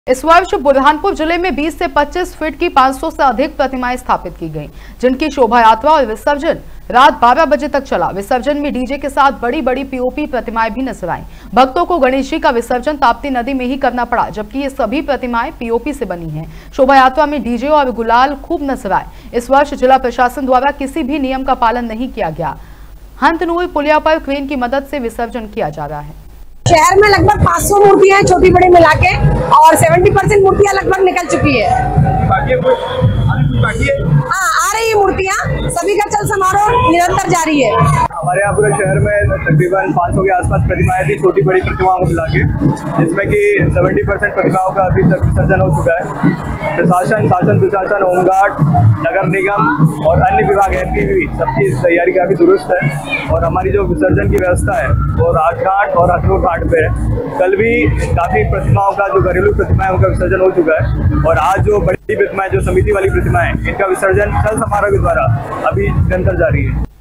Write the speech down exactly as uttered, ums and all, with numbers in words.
इस वर्ष बुरहानपुर जिले में बीस से पच्चीस फीट की पाँच सौ से अधिक प्रतिमाएं स्थापित की गईं, जिनकी शोभा यात्रा और विसर्जन रात बारह बजे तक चला। विसर्जन में डीजे के साथ बड़ी बड़ी पीओपी प्रतिमाएं भी नजर आईं। भक्तों को गणेश जी का विसर्जन ताप्ती नदी में ही करना पड़ा, जबकि ये सभी प्रतिमाएं पीओपी से बनी हैं। शोभा यात्रा में डीजे और गुलाल खूब नजर आए। इस वर्ष जिला प्रशासन द्वारा किसी भी नियम का पालन नहीं किया गया। हंतनूर पुलिया पर क्रेन की मदद से विसर्जन किया जा रहा है। शहर में लगभग पाँच सौ मूर्तियां हैं छोटी बड़ी मिला के, और सत्तर परसेंट मूर्तियां लगभग निकल चुकी है। हाँ, आ रही है मूर्तियां, सभी का चल समारोह निरंतर जारी है। हमारे यहाँ पूरे शहर में तकरीबन पाँच सौ के आसपास प्रतिमाएं थी, छोटी बड़ी प्रतिमाओं को मिला के, जिसमें कि सत्तर परसेंट प्रतिमाओं का अभी तक विसर्जन हो चुका है। प्रशासन, शासन प्रशासन, होमगार्ड, नगर निगम और अन्य विभाग है भी सबकी तैयारी काफी दुरुस्त है। और हमारी जो विसर्जन की व्यवस्था है वो राजघाट और हथनूर घाट पे है। कल भी काफी प्रतिमाओं का जो घरेलू प्रतिमा है उनका विसर्जन हो चुका है, और आज जो बड़ी प्रतिमाएं, जो समिति वाली प्रतिमाएं, इनका विसर्जन चल समारोह के द्वारा अभी निरंतर जारी है।